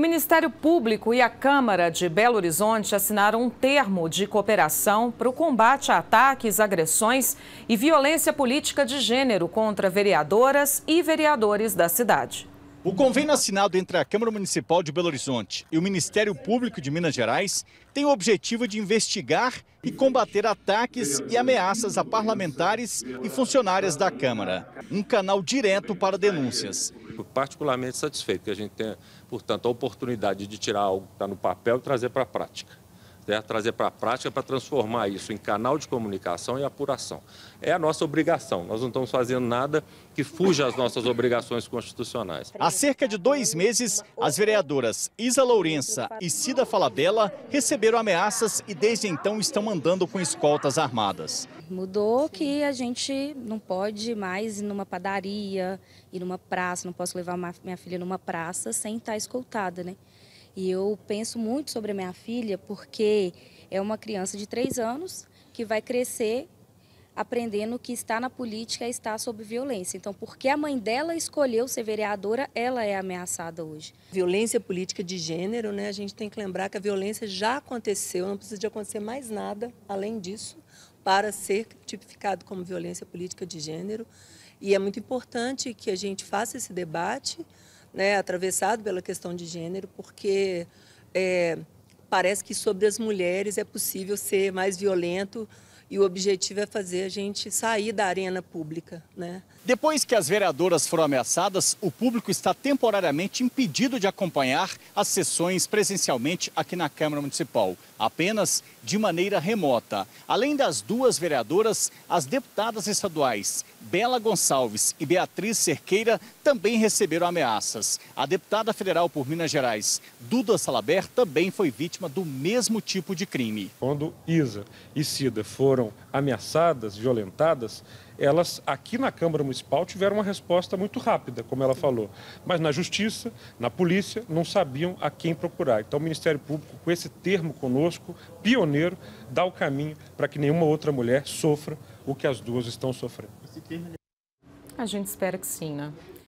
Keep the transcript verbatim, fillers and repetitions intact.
Ministério Público e a Câmara de Belo Horizonte assinaram um termo de cooperação para o combate a ataques, agressões e violência política de gênero contra vereadoras e vereadores da cidade. O convênio assinado entre a Câmara Municipal de Belo Horizonte e o Ministério Público de Minas Gerais tem o objetivo de investigar e combater ataques e ameaças a parlamentares e funcionárias da Câmara. Um canal direto para denúncias. Fico particularmente satisfeito que a gente tenha, portanto, a oportunidade de tirar algo que está no papel e trazer para a prática. Certo? Trazer para a prática para transformar isso em canal de comunicação e apuração. É a nossa obrigação, nós não estamos fazendo nada que fuja às nossas obrigações constitucionais. Há cerca de dois meses, as vereadoras Isa Lourença e Cida Falabella receberam ameaças e desde então estão andando com escoltas armadas. Mudou que a gente não pode mais ir numa padaria, ir numa praça, não posso levar minha filha numa praça sem estar escoltada, né? E eu penso muito sobre a minha filha porque é uma criança de três anos que vai crescer aprendendo que estar na política é estar sob violência. Então, porque a mãe dela escolheu ser vereadora, ela é ameaçada hoje. Violência política de gênero, né? A gente tem que lembrar que a violência já aconteceu, não precisa de acontecer mais nada além disso para ser tipificado como violência política de gênero. E é muito importante que a gente faça esse debate, né, atravessado pela questão de gênero, porque é, parece que sobre as mulheres é possível ser mais violento e o objetivo é fazer a gente sair da arena pública, né? Depois que as vereadoras foram ameaçadas, o público está temporariamente impedido de acompanhar as sessões presencialmente aqui na Câmara Municipal, apenas de maneira remota. Além das duas vereadoras, as deputadas estaduais Bela Gonçalves e Beatriz Cerqueira também receberam ameaças. A deputada federal por Minas Gerais, Duda Salabert, também foi vítima do mesmo tipo de crime. Quando Isa e Cida foram ameaçadas, violentadas, elas aqui na Câmara Municipal tiveram uma resposta muito rápida, como ela falou. Mas na Justiça, na Polícia, não sabiam a quem procurar. Então o Ministério Público, com esse termo conosco, pioneiro, dá o caminho para que nenhuma outra mulher sofra o que as duas estão sofrendo. A gente espera que sim, né?